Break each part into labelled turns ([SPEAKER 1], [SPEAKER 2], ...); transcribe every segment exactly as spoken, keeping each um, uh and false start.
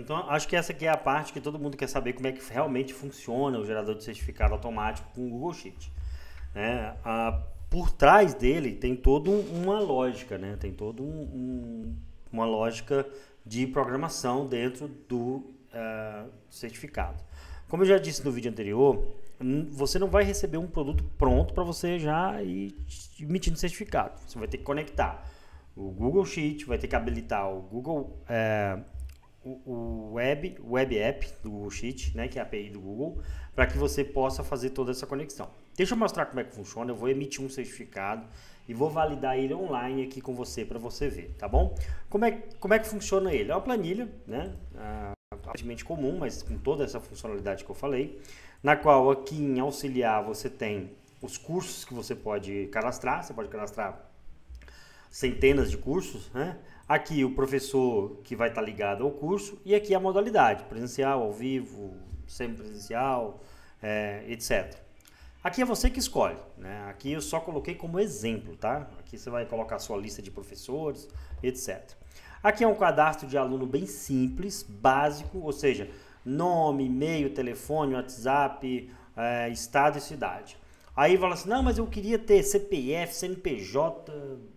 [SPEAKER 1] Então, acho que essa aqui é a parte que todo mundo quer saber como é que realmente funciona o gerador de certificado automático com o Google Sheet. Né? Ah, por trás dele tem toda uma lógica, né? Tem toda um, um, uma lógica de programação dentro do uh, certificado. Como eu já disse no vídeo anterior, você não vai receber um produto pronto para você já ir emitindo certificado. Você vai ter que conectar o Google Sheet, vai ter que habilitar o Google... É, O, o web, web app do Google Sheet, né, que é a A P I do Google, para que você possa fazer toda essa conexão. Deixa eu mostrar como é que funciona. Eu vou emitir um certificado e vou validar ele online aqui com você para você ver, tá bom? Como é, como é que funciona ele? É uma planilha, né, aparentemente comum, mas com toda essa funcionalidade que eu falei, na qual aqui em auxiliar você tem os cursos que você pode cadastrar. Você pode cadastrar centenas de cursos, né? Aqui o professor que vai estar ligado ao curso e aqui a modalidade, presencial, ao vivo, semipresencial, é, etcétera. Aqui é você que escolhe, né? Aqui eu só coloquei como exemplo, tá? Aqui você vai colocar a sua lista de professores, etcétera. Aqui é um cadastro de aluno bem simples, básico, ou seja, nome, e-mail, telefone, WhatsApp, é, estado e cidade. Aí fala assim, não, mas eu queria ter C P F, C N P J...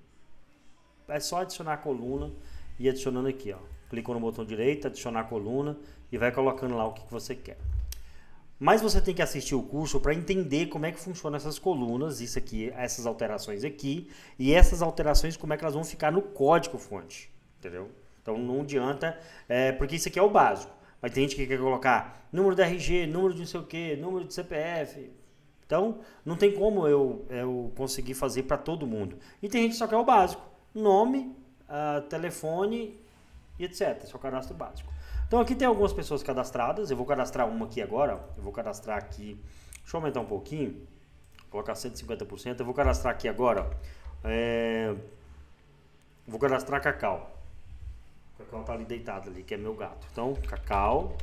[SPEAKER 1] É só adicionar a coluna e adicionando aqui, ó. Clicou no botão direito, adicionar a coluna e vai colocando lá o que você quer. Mas você tem que assistir o curso para entender como é que funcionam essas colunas, isso aqui, essas alterações aqui, e essas alterações como é que elas vão ficar no código fonte, entendeu? Então não adianta, é, porque isso aqui é o básico. Mas tem gente que quer colocar número de R G, número de não sei o que, número de C P F. Então não tem como eu, eu conseguir fazer para todo mundo. E tem gente que só quer o básico. Nome, uh, telefone e etcétera. Esse é o cadastro básico. Então aqui tem algumas pessoas cadastradas. Eu vou cadastrar uma aqui agora. Eu vou cadastrar aqui. Deixa eu aumentar um pouquinho. Vou colocar cento e cinquenta por cento. Eu vou cadastrar aqui agora. É, vou cadastrar Cacau. O Cacau tá ali deitado ali, que é meu gato. Então, Cacau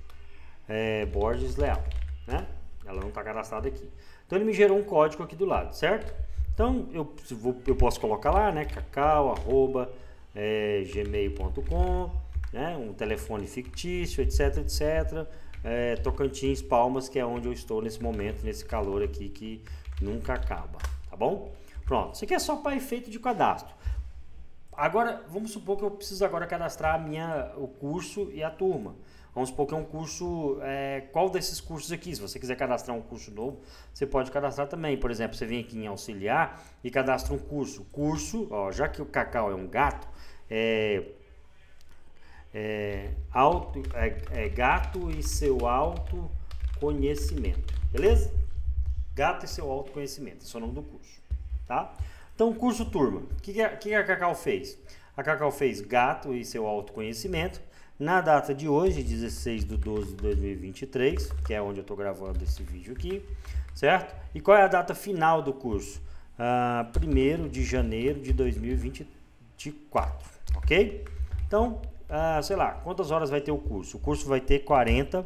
[SPEAKER 1] é, Borges Leal, né? Ela não está cadastrada aqui. Então ele me gerou um código aqui do lado, certo? Então, eu, eu posso colocar lá, né, cacau, arroba, é, gmail ponto com, né, um telefone fictício, etc, etcétera. É, Tocantins, Palmas, que é onde eu estou nesse momento, nesse calor aqui que nunca acaba, tá bom? Pronto, isso aqui é só para efeito de cadastro. Agora, vamos supor que eu preciso agora cadastrar a minha, o curso e a turma. Vamos supor que é um curso, é, qual desses cursos aqui? Se você quiser cadastrar um curso novo, você pode cadastrar também. Por exemplo, você vem aqui em auxiliar e cadastra um curso. Curso, ó, já que o Cacau é um gato, é, é, auto, é, é gato e seu autoconhecimento, beleza? Gato e seu autoconhecimento, esse é o nome do curso, tá? Então, curso turma, o que, que, a, que a Cacau fez? A Cacau fez gato e seu autoconhecimento. Na data de hoje, dezesseis de doze de dois mil e vinte e três, que é onde eu estou gravando esse vídeo aqui, certo? E qual é a data final do curso? Ah, primeiro de janeiro de dois mil e vinte e quatro, ok? Então, ah, sei lá, quantas horas vai ter o curso? O curso vai ter quarenta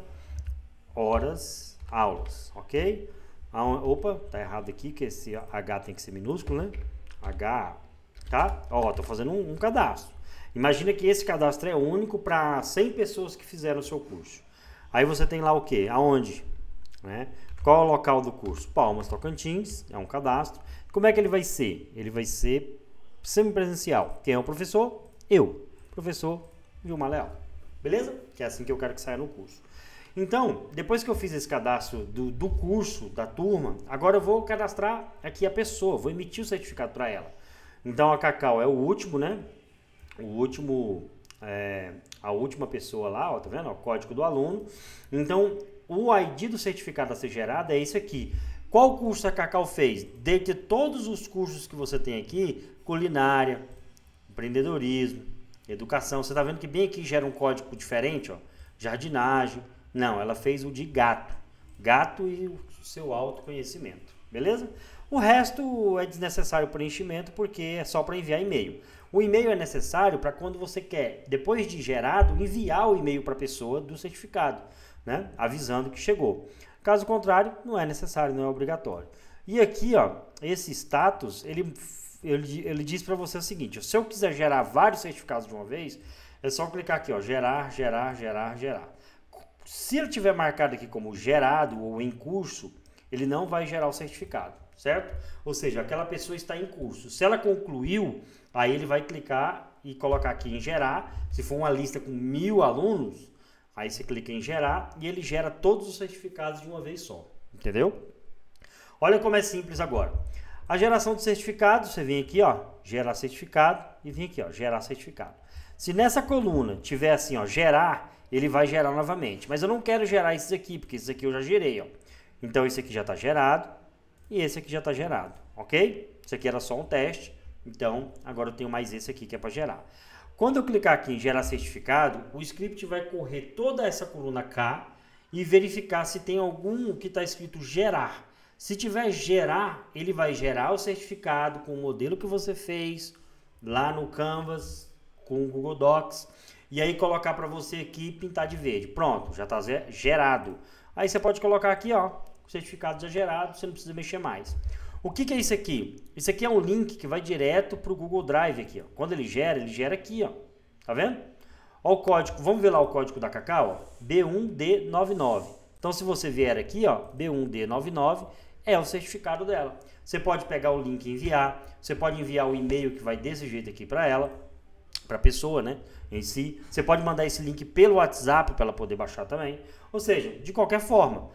[SPEAKER 1] horas aulas, ok? Ah, opa, tá errado aqui, que esse H tem que ser minúsculo, né? H, tá? Ó, tô fazendo um, um cadastro. Imagina que esse cadastro é único para cem pessoas que fizeram o seu curso. Aí você tem lá o quê? Aonde? Né? Qual é o local do curso? Palmas, Tocantins, é um cadastro. Como é que ele vai ser? Ele vai ser semipresencial. Quem é o professor? Eu, professor Vilmar Leal. Beleza? Que é assim que eu quero que saia no curso. Então, depois que eu fiz esse cadastro do, do curso, da turma, agora eu vou cadastrar aqui a pessoa, vou emitir o certificado para ela. Então, a Cacau é o último, né? O último, é, a última pessoa lá, ó, tá vendo? O código do aluno. Então, o I D do certificado a ser gerado é esse aqui. Qual curso a Cacau fez? Dentre todos os cursos que você tem aqui, culinária, empreendedorismo, educação. Você tá vendo que bem aqui gera um código diferente, ó, jardinagem. Não, ela fez o de gato. Gato e o seu autoconhecimento. Beleza? O resto é desnecessário preenchimento porque é só para enviar e-mail. O e-mail é necessário para quando você quer, depois de gerado, enviar o e-mail para a pessoa do certificado, né? Avisando que chegou. Caso contrário, não é necessário, não é obrigatório. E aqui, ó, esse status, ele, ele, ele diz para você o seguinte: se eu quiser gerar vários certificados de uma vez, é só clicar aqui, ó, gerar, gerar, gerar, gerar. Se ele tiver marcado aqui como gerado ou em curso, ele não vai gerar o certificado, certo? Ou seja, aquela pessoa está em curso. Se ela concluiu, aí ele vai clicar e colocar aqui em gerar. Se for uma lista com mil alunos, aí você clica em gerar e ele gera todos os certificados de uma vez só, entendeu? Olha como é simples agora. A geração de certificado, você vem aqui, ó, gerar certificado e vem aqui, ó, gerar certificado. Se nessa coluna tiver assim, ó, gerar, ele vai gerar novamente. Mas eu não quero gerar esses aqui, porque esses aqui eu já gerei, ó. Então esse aqui já está gerado e esse aqui já está gerado, ok? Isso aqui era só um teste, então agora eu tenho mais esse aqui que é para gerar. Quando eu clicar aqui em gerar certificado, o script vai correr toda essa coluna K e verificar se tem algum que está escrito gerar. Se tiver gerar, ele vai gerar o certificado com o modelo que você fez lá no Canvas, com o Google Docs, e aí colocar para você aqui pintar de verde. Pronto, já está gerado. Aí você pode colocar aqui, ó, o certificado já gerado, você não precisa mexer mais. O que, que é isso aqui? Isso aqui é um link que vai direto para o Google Drive aqui, ó. Quando ele gera, ele gera aqui, ó. Tá vendo? Ó o código, vamos ver lá o código da Cacau, ó, B um D noventa e nove. Então se você vier aqui, ó, B um D noventa e nove é o certificado dela. Você pode pegar o link e enviar, você pode enviar o e-mail que vai desse jeito aqui para ela, para a pessoa, né, em si. Você pode mandar esse link pelo WhatsApp para ela poder baixar também. Ou seja, de qualquer forma,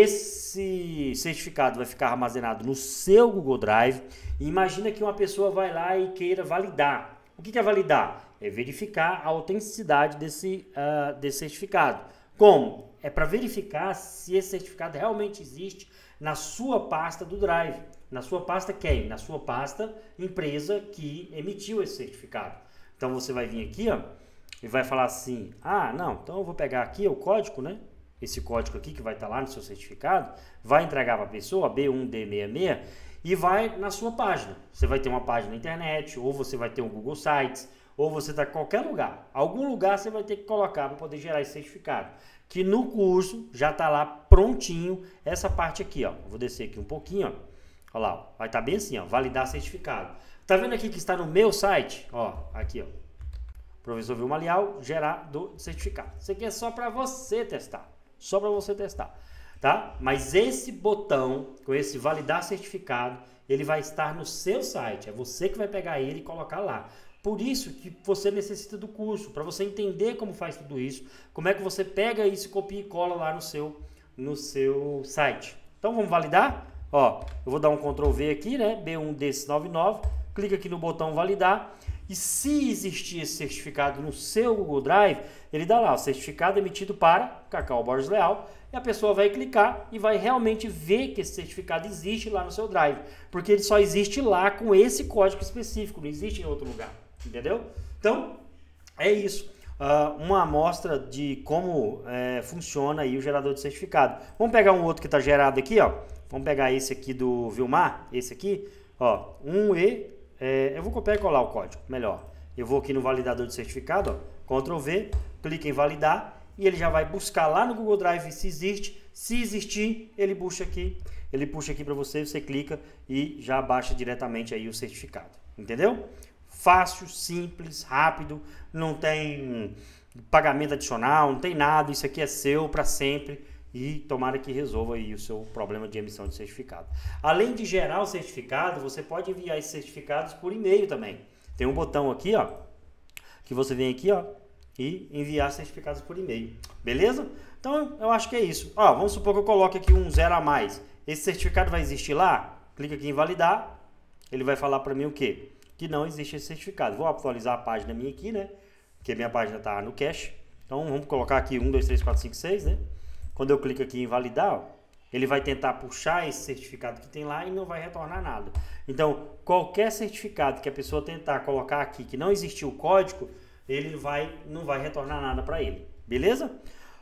[SPEAKER 1] esse certificado vai ficar armazenado no seu Google Drive. E imagina que uma pessoa vai lá e queira validar. O que é validar? É verificar a autenticidade desse, uh, desse certificado. Como? É para verificar se esse certificado realmente existe na sua pasta do Drive. Na sua pasta quem? Na sua pasta empresa que emitiu esse certificado. Então você vai vir aqui, ó, e vai falar assim, ah, não, então eu vou pegar aqui o código, né? Esse código aqui que vai estar lá no seu certificado, vai entregar para a pessoa, B um D sessenta e seis, e vai na sua página. Você vai ter uma página na internet, ou você vai ter um Google Sites, ou você está em qualquer lugar. Algum lugar você vai ter que colocar para poder gerar esse certificado. Que no curso já está lá prontinho essa parte aqui, ó. Vou descer aqui um pouquinho, ó. Olha lá, ó. Vai estar bem assim, ó, validar certificado. Tá vendo aqui que está no meu site? Ó, aqui, ó. Professor Vilmar Leal, gerar do certificado. Isso aqui é só para você testar. Só para você testar, tá? Mas esse botão, com esse validar certificado, ele vai estar no seu site. É você que vai pegar ele e colocar lá. Por isso que você necessita do curso, para você entender como faz tudo isso, como é que você pega isso, copia e cola lá no seu, no seu site. Então vamos validar? Ó, eu vou dar um control V aqui, né? B um D noventa e nove, clica aqui no botão validar. E se existir esse certificado no seu Google Drive, ele dá lá, o certificado emitido para Cacau Borges Leal, e a pessoa vai clicar e vai realmente ver que esse certificado existe lá no seu Drive, porque ele só existe lá com esse código específico, não existe em outro lugar, entendeu? Então, é isso, uh, uma amostra de como é, funciona aí o gerador de certificado. Vamos pegar um outro que está gerado aqui, ó. Vamos pegar esse aqui do Vilmar, esse aqui, ó, um E... É, eu vou copiar e colar o código, melhor. Eu vou aqui no validador de certificado, ó, control V, clica em validar e ele já vai buscar lá no Google Drive se existe. Se existir, ele puxa aqui, ele puxa aqui para você, você clica e já baixa diretamente aí o certificado. Entendeu? Fácil, simples, rápido, não tem pagamento adicional, não tem nada, isso aqui é seu para sempre. E tomara que resolva aí o seu problema de emissão de certificado. Além de gerar o certificado, você pode enviar esses certificados por e-mail também. Tem um botão aqui, ó, que você vem aqui, ó, e enviar certificados por e-mail. Beleza? Então, eu acho que é isso. Ó, vamos supor que eu coloque aqui um zero a mais. Esse certificado vai existir lá? Clica aqui em validar. Ele vai falar para mim o quê? Que não existe esse certificado. Vou atualizar a página minha aqui, né? Porque minha página está no cache. Então, vamos colocar aqui um, dois, três, quatro, cinco, seis, né? Quando eu clico aqui em validar, ó, ele vai tentar puxar esse certificado que tem lá e não vai retornar nada. Então, qualquer certificado que a pessoa tentar colocar aqui que não existiu o código, ele vai, não vai retornar nada para ele. Beleza?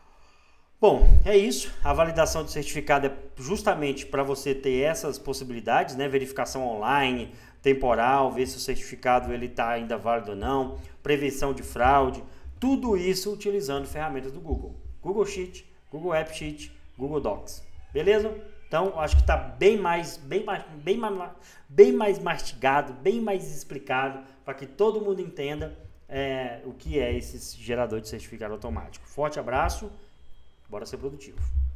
[SPEAKER 1] Bom, é isso. A validação de certificado é justamente para você ter essas possibilidades, né? Verificação online, temporal, ver se o certificado ele está ainda válido ou não, prevenção de fraude, tudo isso utilizando ferramentas do Google. Google Sheet, Google App Sheet, Google Docs. Beleza? Então, acho que está bem mais, bem mais, bem mais, bem mais mastigado, bem mais explicado, para que todo mundo entenda é, o que é esse gerador de certificado automático. Forte abraço, bora ser produtivo.